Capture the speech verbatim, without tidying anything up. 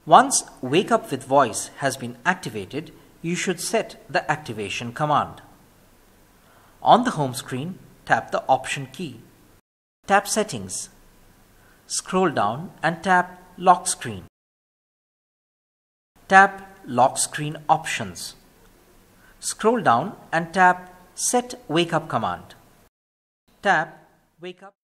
Once Wake Up with Voice has been activated, you should set the activation command. On the home screen, tap the Option key. Tap Settings. Scroll down and tap Lock Screen. Tap Lock Screen Options. Scroll down and tap Set Wake Up command. Tap Wake Up.